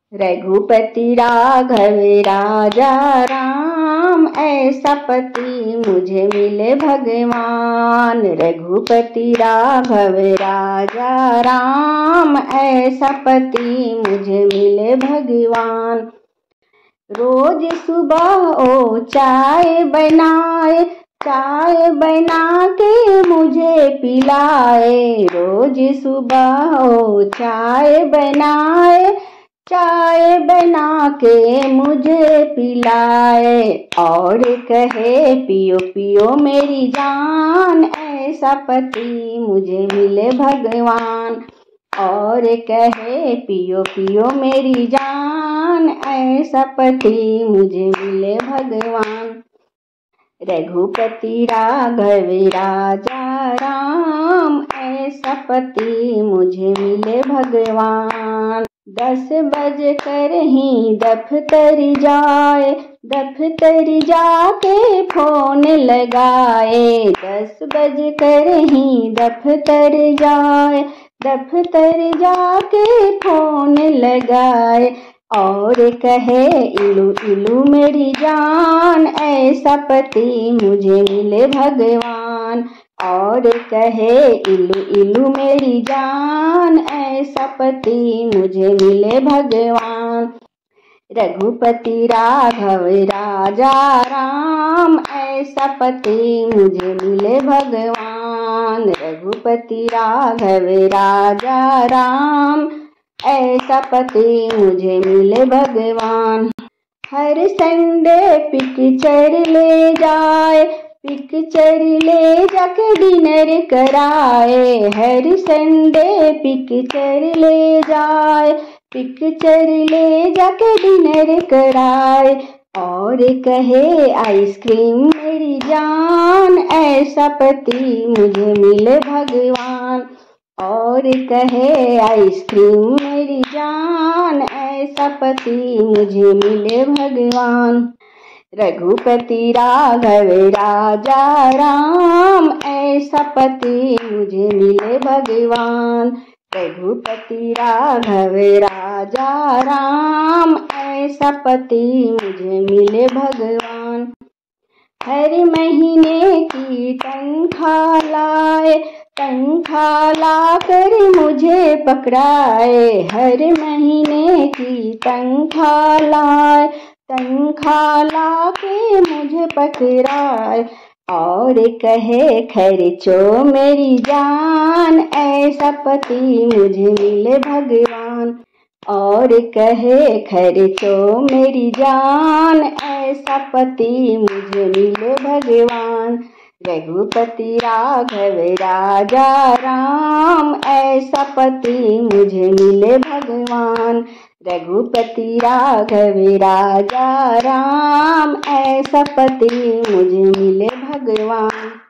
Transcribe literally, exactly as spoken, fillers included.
रघुपति राघव राजा राम, ऐसा पति मुझे मिले भगवान। रघुपति राघव राजा राम, ऐसा पति मुझे मिले भगवान। रोज सुबह ओ चाय बनाए, चाय बना के मुझे पिलाए। रोज सुबह ओ चाय बनाए, चाय बना के मुझे पिलाए। और कहे पियो पियो मेरी जान, ऐसा पति मुझे मिले भगवान। और कहे पियो पियो मेरी जान, ऐसा पति मुझे मिले भगवान। रघुपति राघव राजा राम, ऐसा पति मुझे मिले भगवान। दस बज कर ही दफ्तर जाए, दफ्तर जाके फोन लगाए। दस बज कर ही दफ्तर जाए, दफ्तर जाके फोन लगाए। और कहे इलू इलू मेरी जान, ऐसा पति मुझे मिले भगवान। और कहे इलू इलू मेरी जान, ऐसा पति मुझे मिले भगवान। रघुपति राघव राजा राम, ऐसा पति मुझे मिले भगवान। रघुपति राघव राजा राम, ऐसा पति मुझे मिले भगवान। हर संडे पिक्चर ले जाए, पिक्चर ले जाके डिनर कराए। हर संडे पिक्चर ले जाए, पिक्चर ले जाके डिनर कराए। और कहे आइसक्रीम मेरी जान, ऐसा पति मुझे मिले भगवान। और कहे आइसक्रीम मेरी जान, ऐसा पति मुझे मिले भगवान। रघुपति राघव राजा राम, ऐसा पति मुझे मिले भगवान। रघुपति राघव राजा राम, ऐसा पति मुझे मिले भगवान। हर महीने की तनख्वाह लाए, तनख्वाह ला कर मुझे पकड़ाए। हर महीने की तनख्वाह लाए, तनख्वाह ला के मुझे पकड़ाए। और कहे खर्चो मेरी जान, ऐसा पति मुझे मिले भगवान। और कहे खर्चो मेरी जान, ऐसा पति मुझे मिले भगवान। रघुपति राघव राजा राम, ऐसा पति मुझे मिले भगवान। रघुपति राघव राजा राम, ऐसा पति मुझे मिले भगवान।